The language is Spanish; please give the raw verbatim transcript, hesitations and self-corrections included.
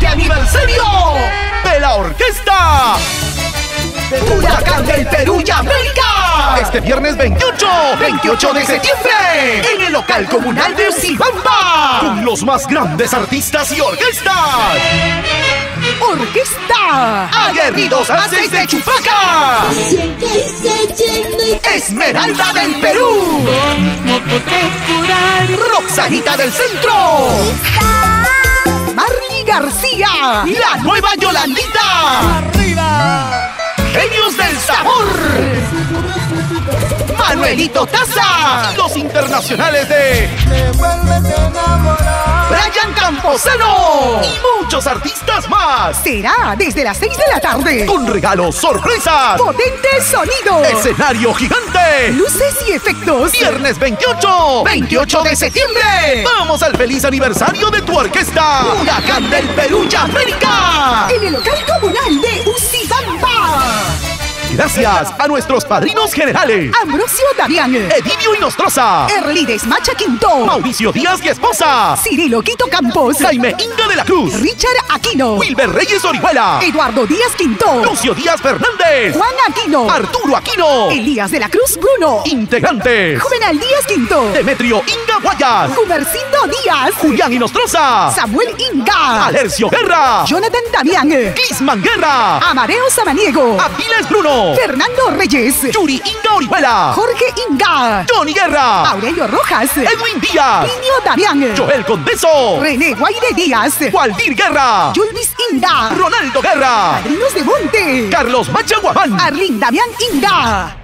quince aniversario de la orquesta Huracán del Perú y América. Este viernes veintiocho, veintiocho de septiembre en el local comunal de Ucibamba, con los más grandes artistas y orquestas. Orquesta Aguerridos Haces de Chupaca, Esmeralda del Perú, Roxanita del Centro, Marley García, la nueva Yolandita, ¡Arriba! Genios del Sabor, Manuelito Taza Y los internacionales de Me vuelves a enamorar. Brian Camposano. y muchos artistas más, Será desde las seis de la tarde. con regalos, sorpresas, Potente sonido, escenario gigante. luces y efectos. Viernes veintiocho, veintiocho de septiembre. vamos al feliz aniversario de tu orquesta. Huracán del Perú y América. En el local comunal de Ucibamba. Gracias a nuestros padrinos generales, Ambrosio Damián, Edivio Inostroza, Erlides Macha Quinto, Mauricio Díaz y esposa, Cirilo Quito Campos, Jaime Inga de la Cruz, Richard Aquino, Wilber Reyes Orihuela, Eduardo Díaz Quinto, Lucio Díaz Fernández, Juan Aquino, Arturo Aquino, Elías de la Cruz Bruno, integrantes, Juvenal Díaz Quinto, Demetrio Inga Guayas, Gumercindo Díaz, Julián Inostroza, Samuel Inga, Alercio Guerra, Jonathan Damián, Clisman Guerra, Amareo Samaniego, Aviles Bruno, Fernando Reyes, Yuri Inga Orihuela, Jorge Inga, Johnny Guerra, Aurelio Rojas, Edwin Díaz, Niño Damián, Joel Condeso, René Guaire Díaz, Waldir Guerra, Julvis Inga, Ronaldo Guerra, Padrinos de Monte, Carlos Macha Guamán, Arlín Damián Inga.